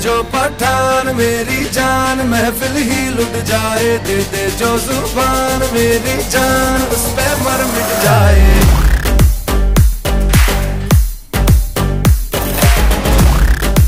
जो पठान मेरी जान, महफिल ही लुट जाए, दे दे जो जुबान मेरी जान, उस पे मर मिट जाए।